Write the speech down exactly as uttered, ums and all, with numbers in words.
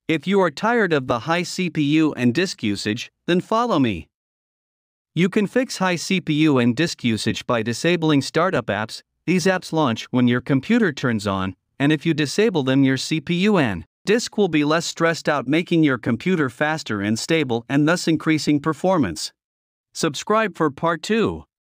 If you are tired of the high C P U and disk usage, then follow me. You can fix high C P U and disk usage by disabling startup apps. These apps launch when your computer turns on, and if you disable them, your C P U and disk will be less stressed out, making your computer faster and stable and thus increasing performance. Subscribe for part two.